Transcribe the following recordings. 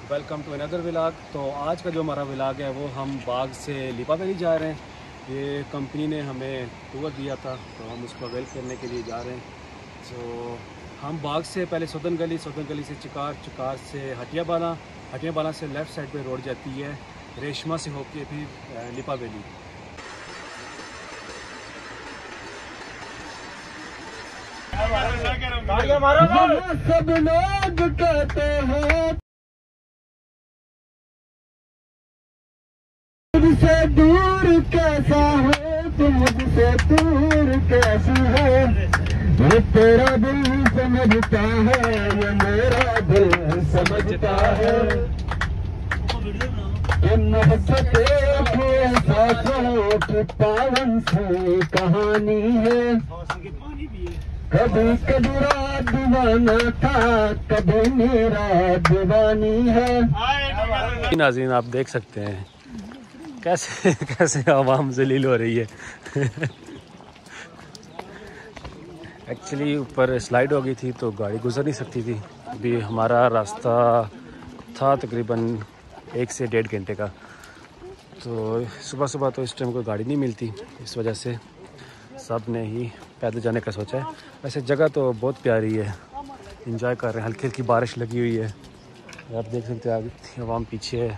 Welcome to another vlog. तो आज का जो हमारा व्लॉग है वो हम बाग से लिपा वैली जा रहे हैं। ये कंपनी ने हमें टूर दिया था तो हम उसको अवेल करने के लिए जा रहे हैं। तो हम बाग से पहले सौदन गली से चिकार से हटियाबाला से लेफ़्ट साइड पे रोड जाती है, रेशमा से होके फिर लिपा वैली। सब लोग कहते हैं मुझसे दूर कैसा है, तुम मुझसे दूर कैसी है। ये तेरा दिल समझता है, ये मेरा दिल समझता है। सांसों की पावन सी कहानी है। कभी कदरा दीवाना था, कभी मेरा दीवानी है। नाज़रीन आप देख सकते हैं कैसे आवाम जलील हो रही है। एक्चुअली ऊपर स्लाइड हो गई थी तो गाड़ी गुजर नहीं सकती थी। अभी हमारा रास्ता था तकरीबन 1 से 1.5 घंटे का। तो सुबह तो इस टाइम कोई गाड़ी नहीं मिलती, इस वजह से सब ने ही पैदल जाने का सोचा है। वैसे जगह तो बहुत प्यारी है, एंजॉय कर रहे हैं। हल्की हल्की बारिश लगी हुई है, आप देख सकते हैं आगे आवाम पीछे है।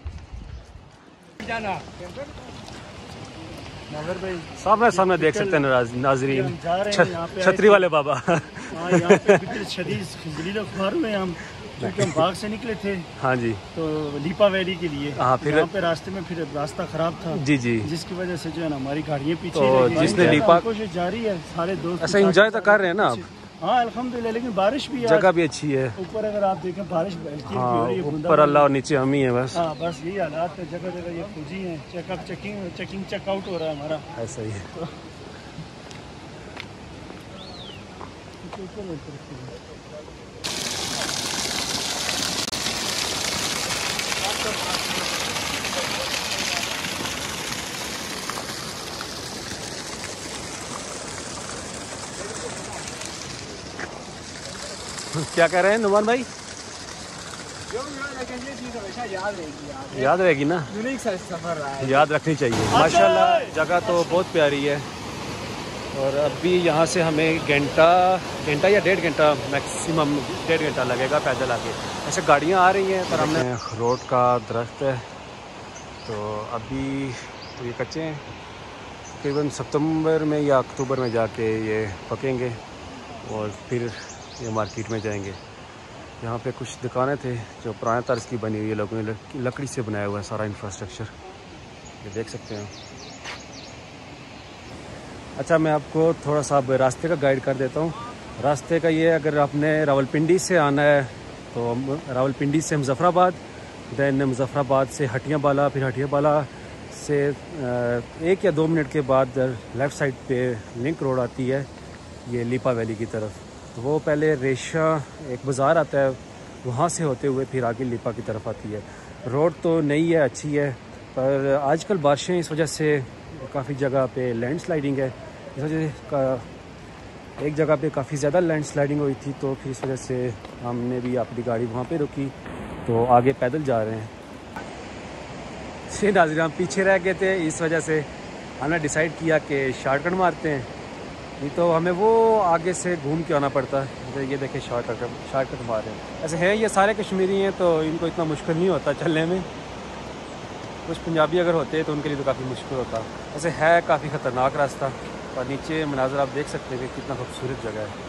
सामने देख सकते हैं नाजरीन छतरी वाले बाबा। यहाँ पे शदीद अखबार में हम बाग से निकले थे। हाँ जी, तो लिपा वैली के लिए। हाँ, फिर यहाँ पे रास्ते में फिर रास्ता खराब था जी, जिसकी वजह से जो है ना हमारी गाड़ियाँ पीछे तो जिसने लिपा कोशिश जारी है, सारे दोस्त ऐसा एंजॉय तो कर रहे हैं ना आप। हाँ अल्हम्दुलिल्लाह, लेकिन बारिश भी जगह भी अच्छी है। ऊपर अगर आप देखें बारिश हाँ, ऊपर अल्लाह और नीचे हम ही है बस। हाँ बस यही हालात है, जगह जगह ये फौजी हैं। चेकिंग चेकआउट हो रहा है हमारा, ऐसा ही है। क्या कह रहे हैं नुमान भाई? याद रहेगी ना, यूनिक सफर रहा है, याद रखनी चाहिए। माशाल्लाह जगह तो बहुत प्यारी है। और अभी यहाँ से हमें घंटा या 1.5 घंटा, मैक्सिमम 1.5 घंटा लगेगा पैदल आके। ऐसे गाड़ियाँ आ रही हैं पर हमने रोड का दरख्त है तो अभी तो ये कच्चे हैं। तकरीबन सितंबर में या अक्टूबर में जाके ये पकेंगे और फिर ये मार्केट में जाएंगे। यहाँ पे कुछ दुकानें थे जो पुराने तर्ज की बनी हुई है, लोगों ने लकड़ी से बनाया हुआ है सारा इंफ्रास्ट्रक्चर, ये देख सकते हैं। अच्छा, मैं आपको थोड़ा सा रास्ते का गाइड कर देता हूँ। रास्ते का ये, अगर आपने रावलपिंडी से आना है तो रावलपिंडी से मुजफ्फराबाद, दैन मुजफ्फराबाद से हटियाबाला, फिर हटियाबाला से 1 या 2 मिनट के बाद लेफ़्ट साइड पे लिंक रोड आती है ये लिपा वैली की तरफ। तो वो पहले रेशा एक बाज़ार आता है, वहाँ से होते हुए फिर आगे लिपा की तरफ आती है। रोड तो नई है, अच्छी है, पर आजकल बारिशें इस वजह से काफ़ी जगह पे लैंडस्लाइडिंग है। इस वजह से एक जगह पे काफ़ी ज़्यादा लैंडस्लाइडिंग हुई थी, तो फिर इस वजह से हमने भी अपनी गाड़ी वहाँ पे रोकी, तो आगे पैदल जा रहे हैं। से नाज़रीन हम पीछे रह गए थे, इस वजह से हमने डिसाइड किया कि शॉर्टकट मारते हैं, नहीं तो हमें वो आगे से घूम के आना पड़ता है। ये देखें शॉर्टकट मार रहे हैं। ऐसे हैं ये सारे कश्मीरी हैं तो इनको इतना मुश्किल नहीं होता चलने में। कुछ पंजाबी अगर होते तो उनके लिए तो काफ़ी मुश्किल होता। ऐसे है काफ़ी ख़तरनाक रास्ता, और नीचे मनाज़र आप देख सकते हैं कि कितना खूबसूरत जगह है।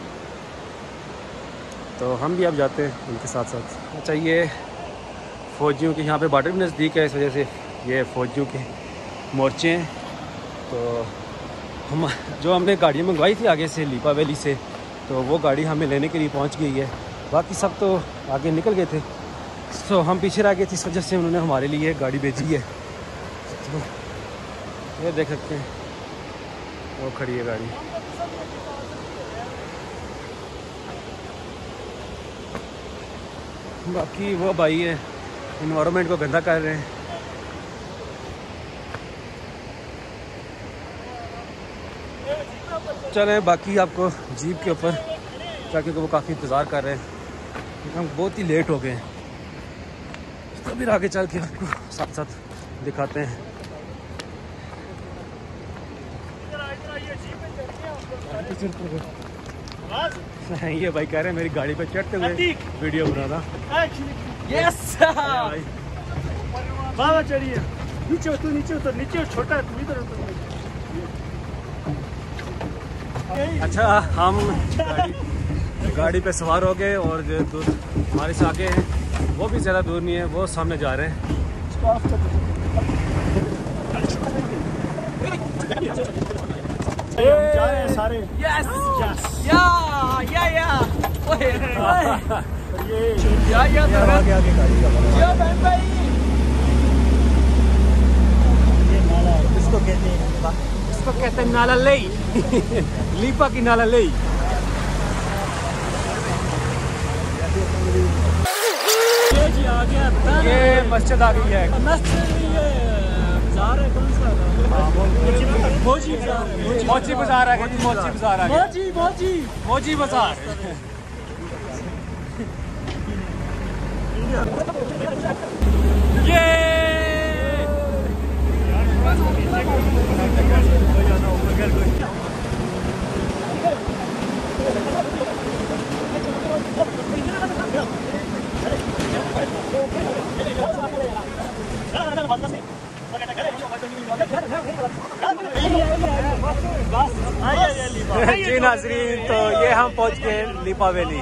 तो हम भी अब जाते हैं उनके साथ साथ। अच्छा, ये फ़ौजियों के यहाँ पे बॉर्डर भी नज़दीक है, इस वजह से ये फ़ौजियों के मोर्चे हैं। तो हमने गाड़ियाँ मंगवाई थी आगे से लिपा वैली से, तो वो गाड़ी हमें लेने के लिए पहुंच गई है। बाकी सब तो आगे निकल गए थे, तो हम पीछे रह गए थे, इस वजह से उन्होंने हमारे लिए गाड़ी भेजी है। तो ये देख सकते हैं वो खड़ी है गाड़ी। बाकी वो भाई है इन्वायरमेंट को गंदा कर रहे हैं। चले बाकी आपको जीप के ऊपर जाके वो काफ़ी इंतज़ार कर रहे हैं, हम बहुत ही लेट हो गए हैं। तो फिर आगे चल के आपको साथ साथ दिखाते हैं। ये भाई कह रहे हैं मेरी गाड़ी पे चढ़ते हुए वीडियो बनाना। यस भाई बाबा चढ़िए, नीचे उतर, नीचे उतर, नीचे छोटा है, तू इधर उतर। अच्छा, हम गाड़ी पे सवार हो गए और जो दूर हमारे से आगे हैं वो भी ज़्यादा दूर नहीं है, वो सामने जा रहे हैं। जा रहे हैं सारे। यस यस या बहन भाई, ये नाला इसको कहते हैं, इसको कहते हैं नाला लई। लीपा की नाला लई। ये जी आ गया, ये मस्जिद आ गई है। मस्जिद ये बाजार है, कौन सा मोची बाजार, मोची बाजार आ गई, मोची बाजार आ गई, मोची मोची मोची बाजार। ये जी नाज़रीन, तो ये हम पहुंच गए लीपा वैली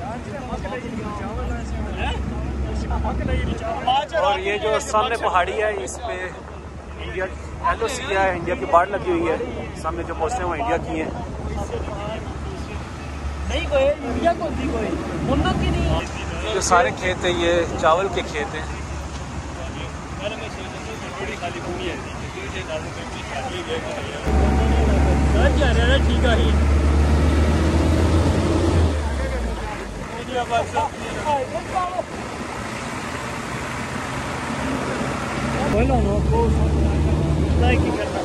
और ये जो सामने पहाड़ी है इस पे इंडिया LOC है, इंडिया की बाढ़ लगी हुई है। सामने जो पोस्टें वो इंडिया की हैं। नहीं कोई इंडिया को दी कोई मुन्ना की नहीं। जो सारे खेत हैं ये चावल के खेत हैं। ठीक है बोलो नो लाइक ही करना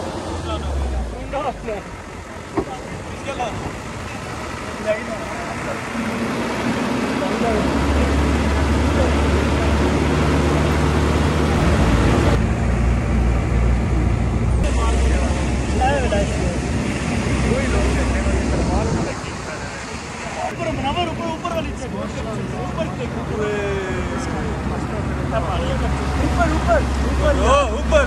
ऊपर वाली ऊपर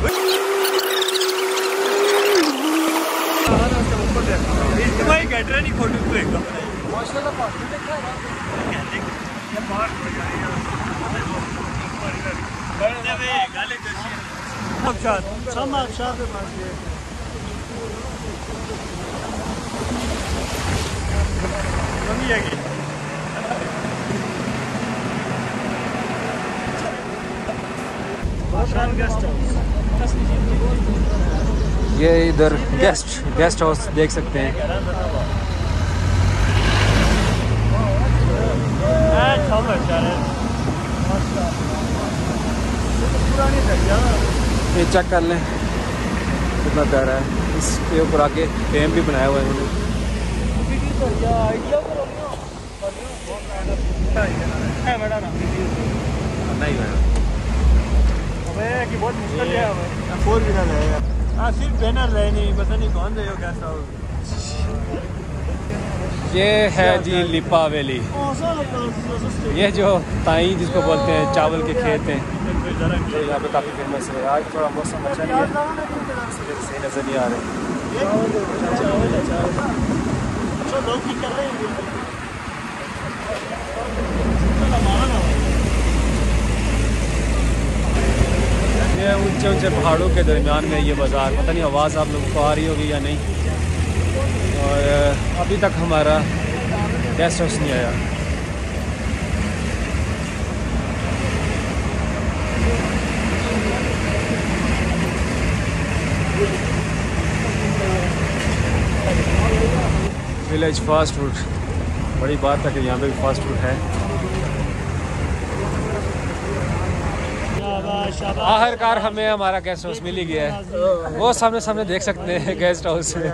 नहीं फोटो ये इधर गेस्ट हाउस देख सकते हैं। ये चेक कर लें कितना प्यारा है। इसके ऊपर आगे डैम भी बनाया हुआ है इन्होंने। नहीं बहुत मुश्किल है, 4 व्हीलर है। हाँ सिर्फ बैनर रहे नहीं, पता नहीं कौन रहे हो कैसा हो। ये है जी लीपा वैली। ये जो ताई जिसको बोलते हैं चावल के खेत हैं, तो यहाँ पे काफ़ी फेमस है। आज थोड़ा मौसम अच्छा नहीं है, सही नज़र नहीं आ रहे। ये ऊंचे ऊंचे पहाड़ों के दरमियान में ये बाज़ार, पता नहीं आवाज़ आप लोगों को आ रही होगी या नहीं। और अभी तक हमारा गेस्ट हाउस नहीं आया। विलेज फास्ट फूड, बड़ी बात है कि यहाँ पे भी फास्ट फूड है। आखिरकार हमें हमारा गेस्ट हाउस मिल ही गया है। वो सामने सामने देख सकते हैं गेस्ट हाउस में।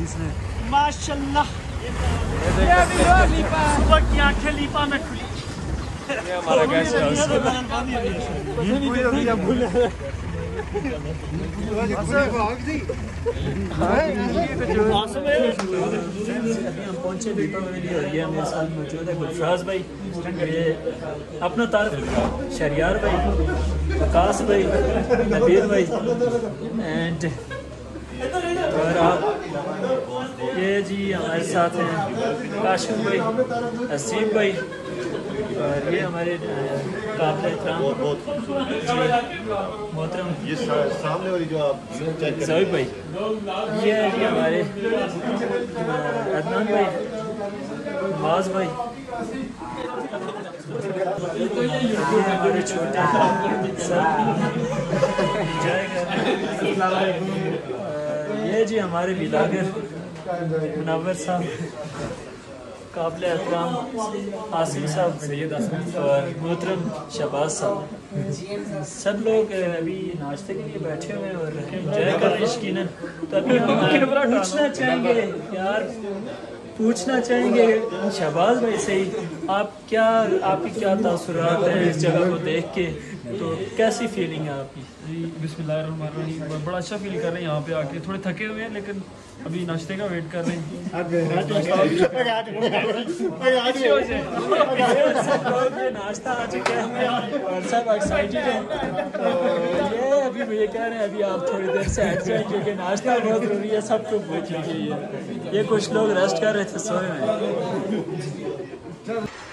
माशाल्लाह सुबह की आंखें लीपा में खुली। ये हमारा गेस्ट हाउस। अभी हम पहुंचे दीपावली और ये मेरे साथ मौजूद है गुलफराज भाई, ये अपना तारफ शहरियार भाई, आकाश भाई, नबीर भाई एंड और आप ये जी हमारे साथ हैं काशिफ भाई, हसीब भाई और ये हमारे काबिल एहतराम मोहतरम ये सामने वाली जो आप ज़ोई भाई, ये है जी हमारे अदनान भाई, माज भाई, ये हमारे छोटे सब एंजॉय कर रहे हैं। ये जी हमारे बिलागर मुनव्वर साहब, काबिल एहतराम आसिम साहब और मोहतरम शहबाज साहब, सब लोग अभी नाश्ते के लिए बैठे हुए हैं और एंजॉय कर रहे हैं यकीनन। तो अभी हम पूछना चाहेंगे शहबाज भाई से ही, आपकी क्या तासुरात हैं इस जगह को देख के, तो कैसी फीलिंग है आपकी? जी बिस्मिल्लाहिर्रहमानिर्रहीम, बड़ा अच्छा फील कर रहे हैं यहाँ पे आके। थोड़े थके हुए हैं लेकिन अभी नाश्ते का वेट कर रहे हैं। नाश्ता आ चुका है और सब एक्साइटेड हैं। तो ये अभी मुझे कह रहे हैं अभी आप थोड़ी देर से हट जाएं क्योंकि नाश्ता बहुत जरूरी है, सबको भूख लगी है। ये कुछ लोग रेस्ट कर रहे थे, सोए हुए हैं।